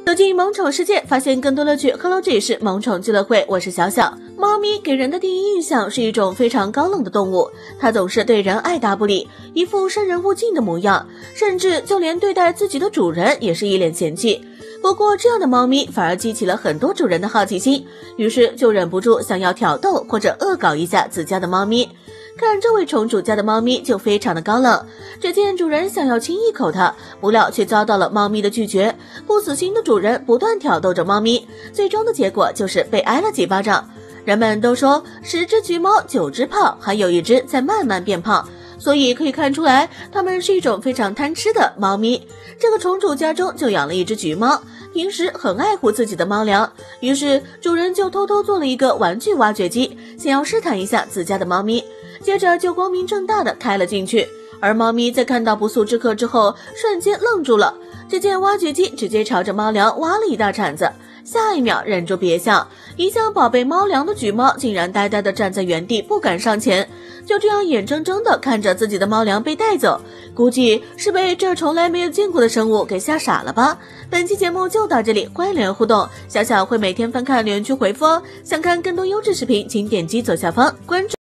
走进萌宠世界，发现更多乐趣。Hello， 这里是萌宠俱乐会，我是小小。猫咪给人的第一印象是一种非常高冷的动物，它总是对人爱答不理，一副生人勿近的模样，甚至就连对待自己的主人也是一脸嫌弃。不过这样的猫咪反而激起了很多主人的好奇心，于是就忍不住想要挑逗或者恶搞一下自家的猫咪。看这位宠主家的猫咪就非常的高冷，只见主人想要亲一口它，不料却遭到了猫咪的拒绝。不死心的主人不断挑逗着猫咪，最终的结果就是被挨了几巴掌。人们都说10只橘猫9只胖，还有1只在慢慢变胖，所以可以看出来它们是一种非常贪吃的猫咪。这个宠主家中就养了1只橘猫，平时很爱护自己的猫粮，于是主人就偷偷做了一个玩具挖掘机，想要试探一下自家的猫咪，接着就光明正大的开了进去。而猫咪在看到不速之客之后瞬间愣住了，只见挖掘机直接朝着猫粮挖了一大铲子，下一秒忍住别笑，一向宝贝猫粮的橘猫竟然呆呆地站在原地不敢上前，就这样眼睁睁地看着自己的猫粮被带走，估计是被这从来没有见过的生物给吓傻了吧。本期节目就到这里，欢迎留言互动，小小会每天翻看留言区回复哦。想看更多优质视频请点击左下方关注